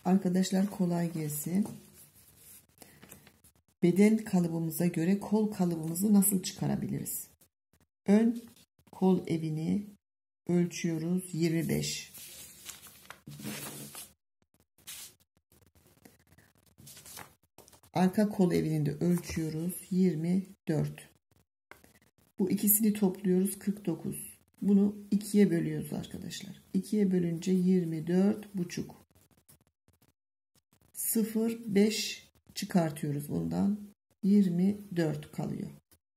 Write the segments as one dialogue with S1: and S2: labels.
S1: Arkadaşlar kolay gelsin. Beden kalıbımıza göre kol kalıbımızı nasıl çıkarabiliriz? Ön kol evini ölçüyoruz 25. Arka kol evini de ölçüyoruz 24. Bu ikisini topluyoruz 49. Bunu 2'ye bölüyoruz arkadaşlar. 2'ye bölünce 24,5. 0,5 çıkartıyoruz bundan. 24 kalıyor.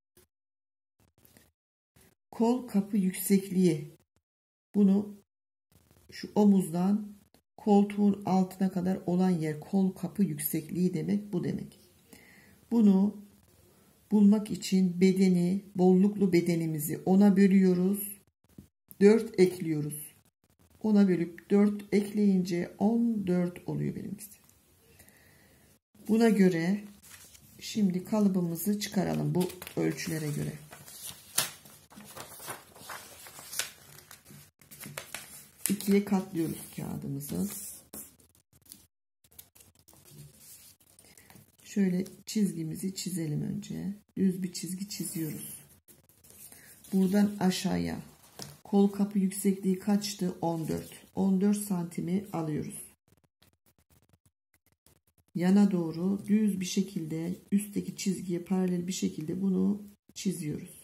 S1: Kol kapı yüksekliği. Bunu şu omuzdan koltuğun altına kadar olan yer kol kapı yüksekliği demek, bu demek. Bunu bulmak için bedeni, bolluklu bedenimizi 10'a bölüyoruz. 4 ekliyoruz. 10'a bölüp 4 ekleyince 14 oluyor benimkisi. Buna göre şimdi kalıbımızı çıkaralım bu ölçülere göre. İkiye katlıyoruz kağıdımızı. Şöyle çizgimizi çizelim önce. Düz bir çizgi çiziyoruz. Buradan aşağıya kol kapı yüksekliği kaçtı? 14. 14 santimi alıyoruz. Yana doğru düz bir şekilde üstteki çizgiye paralel bir şekilde bunu çiziyoruz.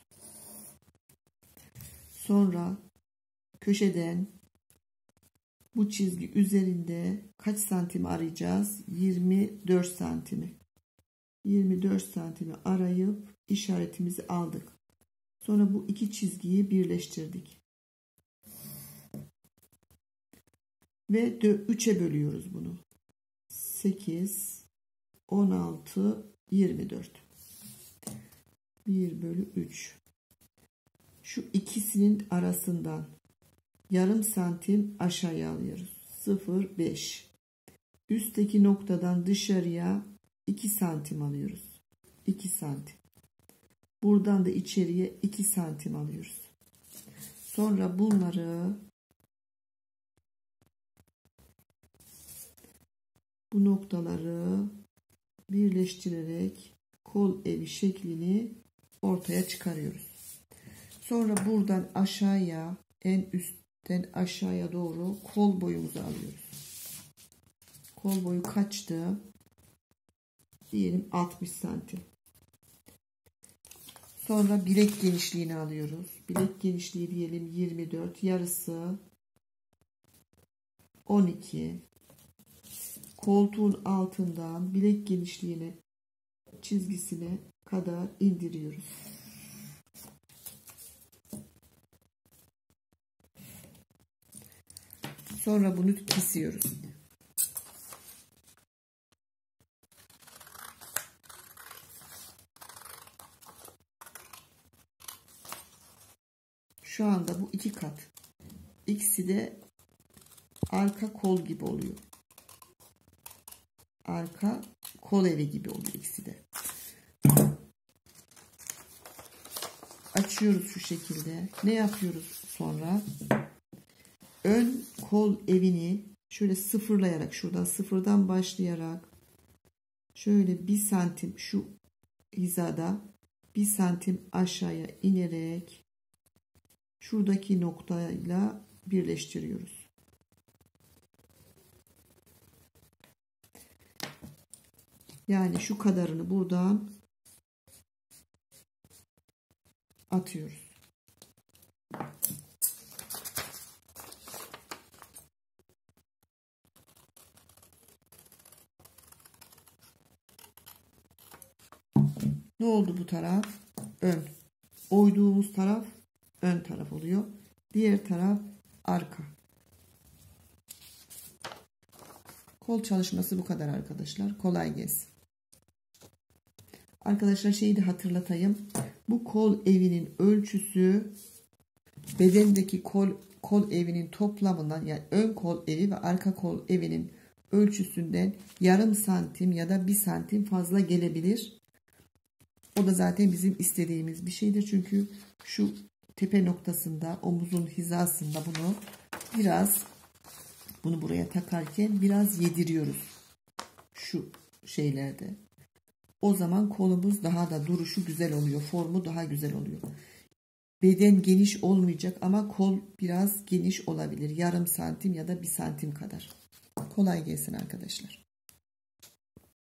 S1: Sonra köşeden bu çizgi üzerinde kaç santim arayacağız? 24 santimi. 24 santimi arayıp işaretimizi aldık. Sonra bu iki çizgiyi birleştirdik. Ve 3'e bölüyoruz bunu. 8, 16, 24. 1 bölü 3. Şu ikisinin arasından yarım santim aşağıya alıyoruz. 0,5. Üstteki noktadan dışarıya 2 santim alıyoruz. 2 santim. Buradan da içeriye 2 santim alıyoruz. Sonra bunları bu noktaları birleştirerek kol evi şeklini ortaya çıkarıyoruz. Sonra buradan aşağıya, en üstten aşağıya doğru kol boyumuzu alıyoruz. Kol boyu kaçtı? Diyelim 60 santim. Sonra bilek genişliğini alıyoruz. Bilek genişliği diyelim 24. Yarısı 12. Koltuğun altından bilek genişliğine çizgisine kadar indiriyoruz. Sonra bunu kesiyoruz. Şu anda bu 2 kat. İkisi de arka kol gibi oluyor. Arka kol evi gibi oluyor ikisi de. Açıyoruz şu şekilde. Ne yapıyoruz sonra? Ön kol evini şöyle sıfırlayarak, şuradan sıfırdan başlayarak şöyle 1 santim şu hizada 1 santim aşağıya inerek şuradaki noktayla birleştiriyoruz. Yani şu kadarını buradan atıyoruz. Ne oldu bu taraf? Ön. Oyduğumuz taraf ön taraf oluyor. Diğer taraf arka. Kol çalışması bu kadar arkadaşlar. Kolay gelsin. Arkadaşlar şeyi de hatırlatayım. Bu kol evinin ölçüsü bedendeki kol evinin toplamından, yani ön kol evi ve arka kol evinin ölçüsünden yarım santim ya da 1 santim fazla gelebilir. O da zaten bizim istediğimiz bir şeydir. Çünkü şu tepe noktasında, omuzun hizasında bunu biraz bunu buraya takarken biraz yediriyoruz. Şu şeylerde. O zaman kolumuz daha da duruşu güzel oluyor. Formu daha güzel oluyor. Beden geniş olmayacak ama kol biraz geniş olabilir. Yarım santim ya da 1 santim kadar. Kolay gelsin arkadaşlar.